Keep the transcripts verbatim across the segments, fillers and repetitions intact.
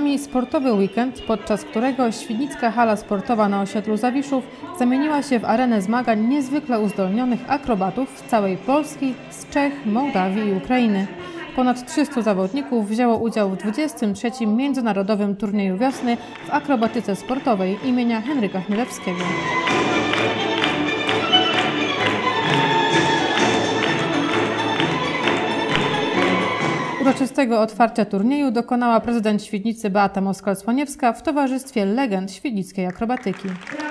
nami sportowy weekend, podczas którego Świdnicka Hala Sportowa na osiedlu Zawiszów zamieniła się w arenę zmagań niezwykle uzdolnionych akrobatów z całej Polski, z Czech, Mołdawii i Ukrainy. Ponad trzystu zawodników wzięło udział w dwudziestym trzecim Międzynarodowym Turnieju Wiosny w akrobatyce sportowej imienia Henryka Chmielewskiego. Uroczystego otwarcia turnieju dokonała prezydent Świdnicy Beata Moskal-Słoniewska w towarzystwie legend świdnickiej akrobatyki.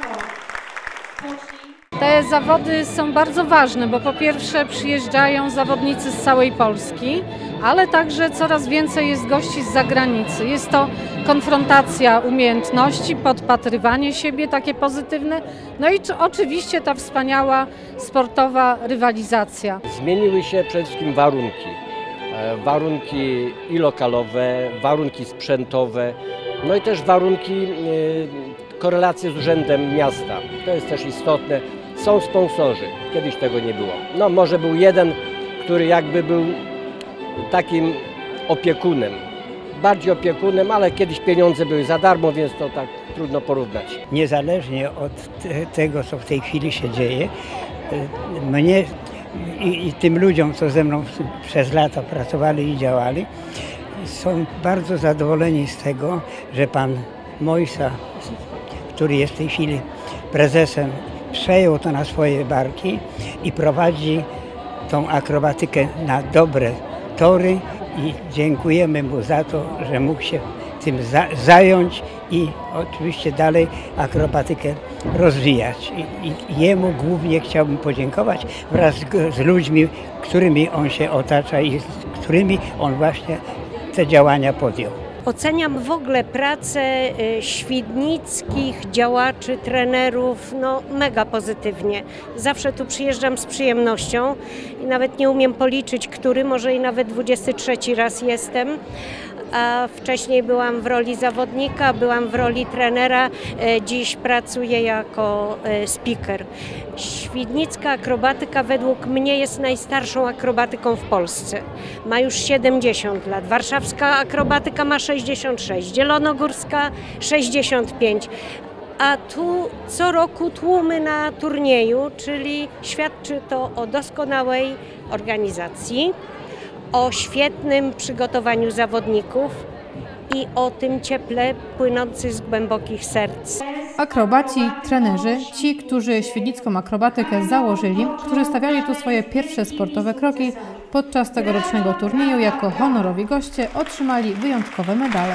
Te zawody są bardzo ważne, bo po pierwsze przyjeżdżają zawodnicy z całej Polski, ale także coraz więcej jest gości z zagranicy. Jest to konfrontacja umiejętności, podpatrywanie siebie takie pozytywne, no i oczywiście ta wspaniała sportowa rywalizacja. Zmieniły się przede wszystkim warunki. Warunki i lokalowe, warunki sprzętowe, no i też warunki, korelacje z urzędem miasta. To jest też istotne. Są sponsorzy, kiedyś tego nie było. No może był jeden, który jakby był takim opiekunem, bardziej opiekunem, ale kiedyś pieniądze były za darmo, więc to tak trudno porównać. Niezależnie od te, tego, co w tej chwili się dzieje, mnie i, i tym ludziom, co ze mną przez lata pracowali i działali, są bardzo zadowoleni z tego, że pan Mojsa, który jest w tej chwili prezesem, przejął to na swoje barki i prowadzi tą akrobatykę na dobre tory i dziękujemy mu za to, że mógł się tym za zająć i oczywiście dalej akrobatykę rozwijać. I, i jemu głównie chciałbym podziękować wraz z, z ludźmi, którymi on się otacza i z którymi on właśnie te działania podjął. Oceniam w ogóle pracę świdnickich działaczy, trenerów, no mega pozytywnie. Zawsze tu przyjeżdżam z przyjemnością i nawet nie umiem policzyć, który, może i nawet dwudziesty trzeci raz jestem. A wcześniej byłam w roli zawodnika, byłam w roli trenera, dziś pracuję jako speaker. Świdnicka akrobatyka według mnie jest najstarszą akrobatyką w Polsce. Ma już siedemdziesiąt lat. Warszawska akrobatyka ma sześćdziesiąt sześć, zielonogórska sześćdziesiąt pięć. A tu co roku tłumy na turnieju, czyli świadczy to o doskonałej organizacji, o świetnym przygotowaniu zawodników i o tym cieple płynących z głębokich serc. Akrobaci, trenerzy, ci, którzy świdnicką akrobatykę założyli, którzy stawiali tu swoje pierwsze sportowe kroki, podczas tegorocznego turnieju jako honorowi goście otrzymali wyjątkowe medale.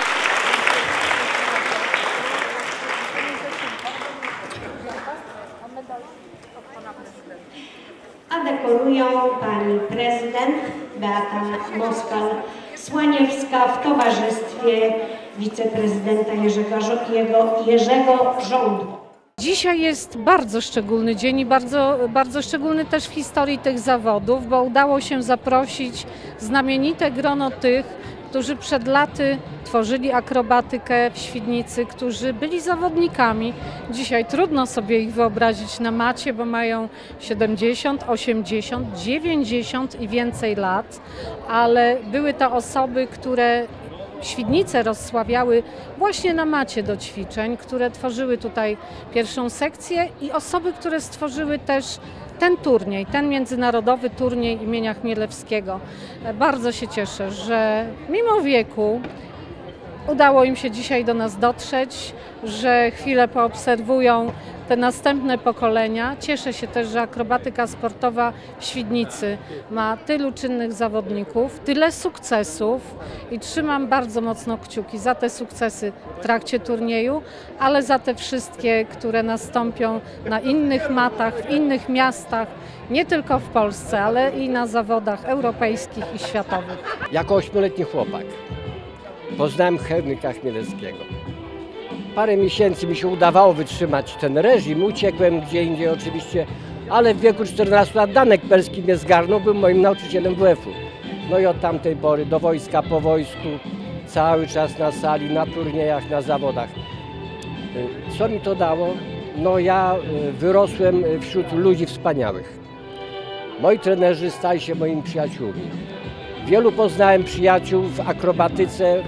A dekorują pani prezydent Beata Moskal-Słoniewska w towarzystwie wiceprezydenta Jerzego, Jerzego Żądło. Dzisiaj jest bardzo szczególny dzień i bardzo, bardzo szczególny też w historii tych zawodów, bo udało się zaprosić znamienite grono tych, którzy przed laty tworzyli akrobatykę w Świdnicy, którzy byli zawodnikami. Dzisiaj trudno sobie ich wyobrazić na macie, bo mają siedemdziesiąt, osiemdziesiąt, dziewięćdziesiąt i więcej lat, ale były to osoby, które Świdnicę rozsławiały właśnie na macie do ćwiczeń, które tworzyły tutaj pierwszą sekcję i osoby, które stworzyły też ten turniej, ten międzynarodowy turniej imienia Chmielewskiego. Bardzo się cieszę, że mimo wieku udało im się dzisiaj do nas dotrzeć, że chwilę poobserwują te następne pokolenia. Cieszę się też, że akrobatyka sportowa w Świdnicy ma tylu czynnych zawodników, tyle sukcesów i trzymam bardzo mocno kciuki za te sukcesy w trakcie turnieju, ale za te wszystkie, które nastąpią na innych matach, w innych miastach, nie tylko w Polsce, ale i na zawodach europejskich i światowych. Jako ośmioletni chłopak poznałem Henryka Chmielewskiego. Parę miesięcy mi się udawało wytrzymać ten reżim, uciekłem gdzie indziej oczywiście, ale w wieku czternastu lat Danek Perski mnie zgarnął, był moim nauczycielem W F-u. No i od tamtej pory do wojska, po wojsku, cały czas na sali, na turniejach, na zawodach. Co mi to dało? No ja wyrosłem wśród ludzi wspaniałych. Moi trenerzy stali się moimi przyjaciółmi. Wielu poznałem przyjaciół w akrobatyce,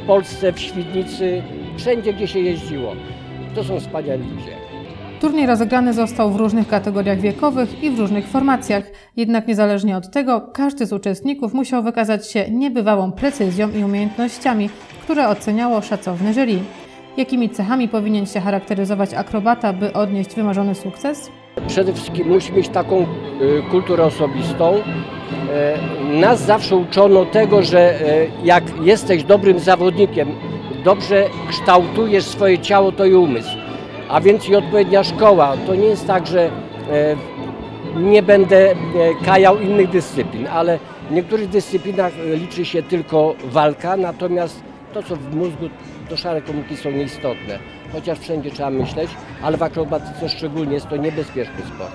w Polsce, w Świdnicy, wszędzie gdzie się jeździło. To są wspaniali ludzie. Turniej rozegrany został w różnych kategoriach wiekowych i w różnych formacjach. Jednak niezależnie od tego, każdy z uczestników musiał wykazać się niebywałą precyzją i umiejętnościami, które oceniało szacowne jury. Jakimi cechami powinien się charakteryzować akrobata, by odnieść wymarzony sukces? Przede wszystkim musi mieć taką y, kulturę osobistą. Y, nas zawsze uczono tego, że y, jak jesteś dobrym zawodnikiem, dobrze kształtujesz swoje ciało, to i umysł. A więc i odpowiednia szkoła. To nie jest tak, że y, nie będę y, kajał innych dyscyplin, ale w niektórych dyscyplinach liczy się tylko walka, natomiast to, co w mózgu, to szare komórki są nieistotne. Chociaż wszędzie trzeba myśleć, ale w akrobatyce szczególnie jest to niebezpieczny sport.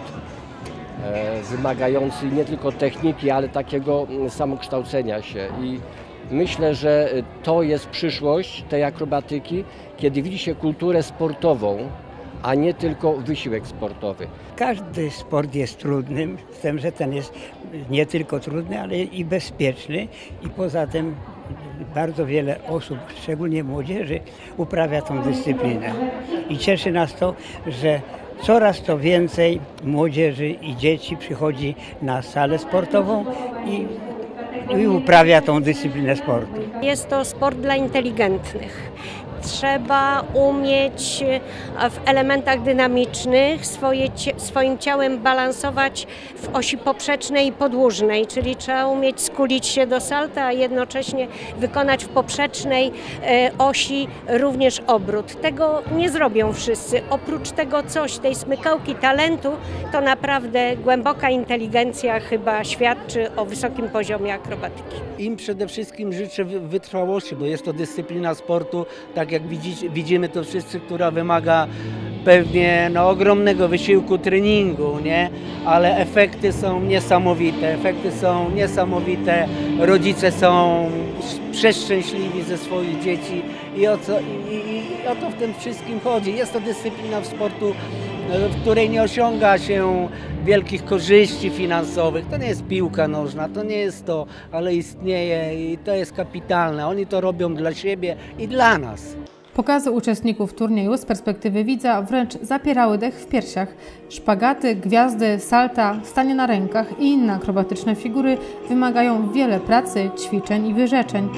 E, wymagający nie tylko techniki, ale takiego samokształcenia się. I myślę, że to jest przyszłość tej akrobatyki, kiedy widzi się kulturę sportową, a nie tylko wysiłek sportowy. Każdy sport jest trudnym, z tym, że ten jest nie tylko trudny, ale i bezpieczny i poza tym bardzo wiele osób, szczególnie młodzieży, uprawia tą dyscyplinę. I cieszy nas to, że coraz to więcej młodzieży i dzieci przychodzi na salę sportową i, i uprawia tą dyscyplinę sportu. Jest to sport dla inteligentnych. Trzeba umieć w elementach dynamicznych swoje, swoim ciałem balansować w osi poprzecznej i podłużnej, czyli trzeba umieć skulić się do salta, a jednocześnie wykonać w poprzecznej osi również obrót. Tego nie zrobią wszyscy. Oprócz tego coś, tej smykałki talentu, to naprawdę głęboka inteligencja chyba świadczy o wysokim poziomie akrobatyki. Im przede wszystkim życzę wytrwałości, bo jest to dyscyplina sportu, tak jak widzicie, widzimy to wszyscy, która wymaga pewnie no, ogromnego wysiłku treningu, nie? Ale efekty są niesamowite, efekty są niesamowite, rodzice są przeszczęśliwi ze swoich dzieci i o, co, i, i o to w tym wszystkim chodzi. Jest to dyscyplina w sportu, w której nie osiąga się wielkich korzyści finansowych. To nie jest piłka nożna, to nie jest to, ale istnieje i to jest kapitalne. Oni to robią dla siebie i dla nas. Pokazy uczestników turnieju z perspektywy widza wręcz zapierały dech w piersiach. Szpagaty, gwiazdy, salta, stanie na rękach i inne akrobatyczne figury wymagają wiele pracy, ćwiczeń i wyrzeczeń.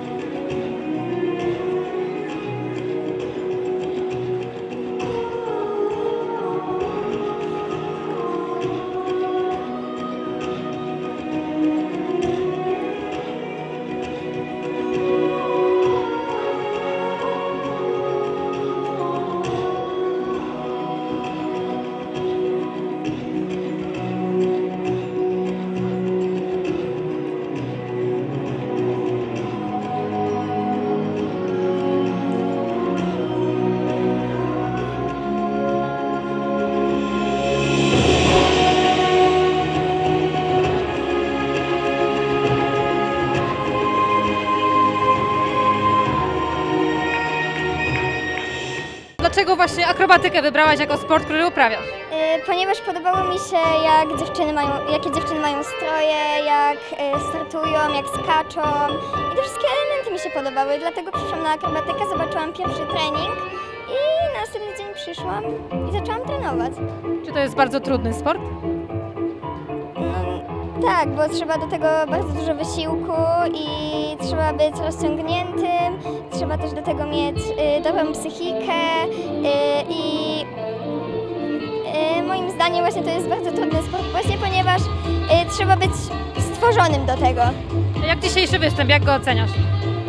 Dlaczego właśnie akrobatykę wybrałaś jako sport, który uprawiasz? Yy, ponieważ podobało mi się, jak dziewczyny mają, jakie dziewczyny mają stroje, jak yy, startują, jak skaczą i te wszystkie elementy mi się podobały, dlatego przyszłam na akrobatykę, zobaczyłam pierwszy trening i na następny dzień przyszłam i zaczęłam trenować. Czy to jest bardzo trudny sport? No, tak, bo trzeba do tego bardzo dużo wysiłku i trzeba być rozciągniętym, trzeba też do tego mieć y, dobrą psychikę y, i y, moim zdaniem właśnie to jest bardzo trudny sport właśnie, ponieważ y, trzeba być stworzonym do tego. A jak dzisiejszy występ, jak go oceniasz? Y,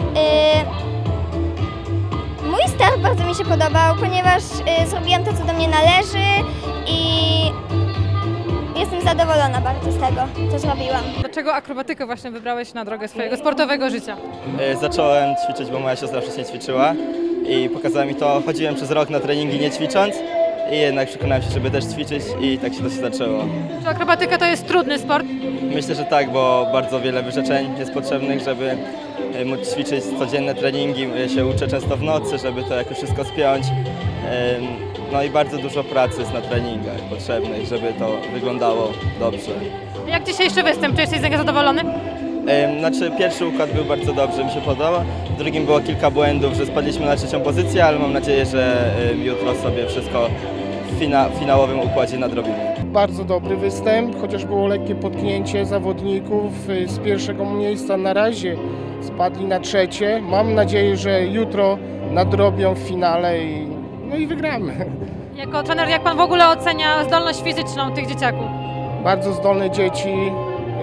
mój start bardzo mi się podobał, ponieważ y, zrobiłam to, co do mnie należy i jestem zadowolona bardzo z tego, co zrobiłam. Dlaczego akrobatykę właśnie wybrałeś na drogę swojego sportowego życia? Zacząłem ćwiczyć, bo moja siostra wcześniej ćwiczyła i pokazała mi to. Chodziłem przez rok na treningi nie ćwicząc i jednak przekonałem się, żeby też ćwiczyć i tak się to się zaczęło. Czy akrobatyka to jest trudny sport? Myślę, że tak, bo bardzo wiele wyrzeczeń jest potrzebnych, żeby móc ćwiczyć codzienne treningi. Ja się uczę często w nocy, żeby to jakoś wszystko spiąć. No i bardzo dużo pracy jest na treningach potrzebnych, żeby to wyglądało dobrze. Jak dzisiejszy występ? Czy jesteś z niego zadowolony? Znaczy pierwszy układ był bardzo dobry, mi się podoba. W drugim było kilka błędów, że spadliśmy na trzecią pozycję, ale mam nadzieję, że jutro sobie wszystko w fina, finałowym układzie nadrobimy. Bardzo dobry występ, chociaż było lekkie potknięcie zawodników z pierwszego miejsca na razie spadli na trzecie. Mam nadzieję, że jutro nadrobią w finale i, no i wygramy. Jako trener, jak pan w ogóle ocenia zdolność fizyczną tych dzieciaków? Bardzo zdolne dzieci, yy,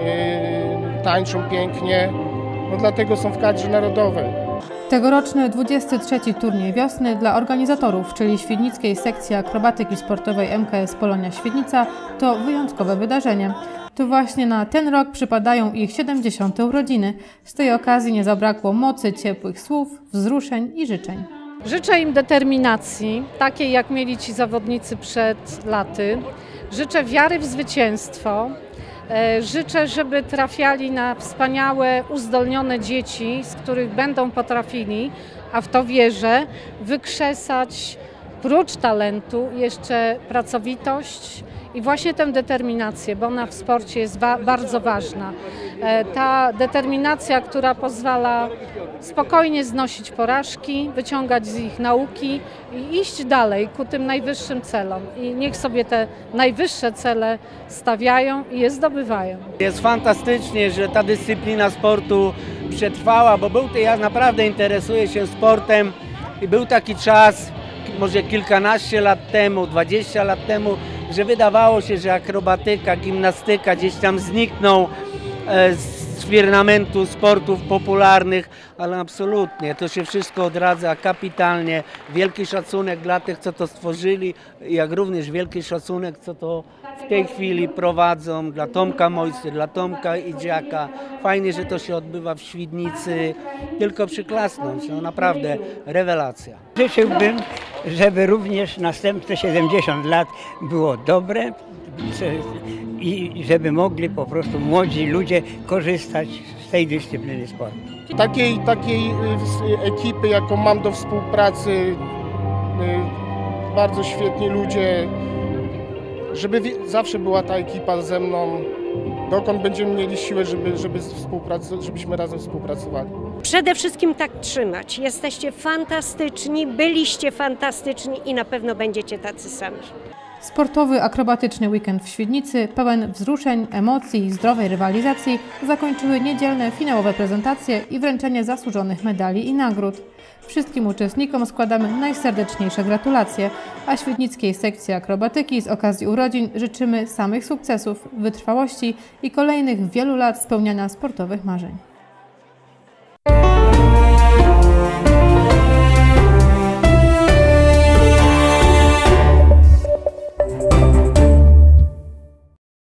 tańczą pięknie, no dlatego są w kadrze narodowej. Tegoroczny dwudziesty trzeci turniej wiosny dla organizatorów, czyli Świdnickiej Sekcji Akrobatyki Sportowej M K S Polonia Świdnica, to wyjątkowe wydarzenie. To właśnie na ten rok przypadają ich siedemdziesiąte urodziny. Z tej okazji nie zabrakło mocy, ciepłych słów, wzruszeń i życzeń. Życzę im determinacji, takiej jak mieli ci zawodnicy przed laty. Życzę wiary w zwycięstwo. Życzę, żeby trafiali na wspaniałe, uzdolnione dzieci, z których będą potrafili, a w to wierzę, wykrzesać prócz talentu jeszcze pracowitość i właśnie tę determinację, bo ona w sporcie jest wa- bardzo ważna. Ta determinacja, która pozwala spokojnie znosić porażki, wyciągać z ich nauki i iść dalej ku tym najwyższym celom. I niech sobie te najwyższe cele stawiają i je zdobywają. Jest fantastycznie, że ta dyscyplina sportu przetrwała, bo był, ja naprawdę interesuję się sportem i był taki czas, może kilkanaście lat temu, dwadzieścia lat temu, że wydawało się, że akrobatyka, gimnastyka gdzieś tam znikną z firmamentu sportów popularnych, ale absolutnie to się wszystko odradza kapitalnie. Wielki szacunek dla tych, co to stworzyli, jak również wielki szacunek, co to w tej chwili prowadzą, dla Tomka Mojsty, dla Tomka Idziaka. Fajnie, że to się odbywa w Świdnicy, tylko przyklasnąć, no naprawdę rewelacja. Życzyłbym, żeby również następne siedemdziesiąt lat było dobre i żeby mogli po prostu młodzi ludzie korzystać z tej dyscypliny sportu. Takiej, takiej ekipy, jaką mam do współpracy, bardzo świetni ludzie, żeby zawsze była ta ekipa ze mną, dokąd będziemy mieli siłę, żeby, żeby współprac- żebyśmy razem współpracowali. Przede wszystkim tak trzymać. Jesteście fantastyczni, byliście fantastyczni i na pewno będziecie tacy sami. Sportowy, akrobatyczny weekend w Świdnicy, pełen wzruszeń, emocji i zdrowej rywalizacji, zakończyły niedzielne finałowe prezentacje i wręczenie zasłużonych medali i nagród. Wszystkim uczestnikom składamy najserdeczniejsze gratulacje, a Świdnickiej Sekcji Akrobatyki z okazji urodzin życzymy samych sukcesów, wytrwałości i kolejnych wielu lat spełniania sportowych marzeń.